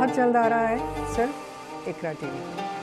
बहुत जल्द आ रहा है सिर्फ इकरा टीवी।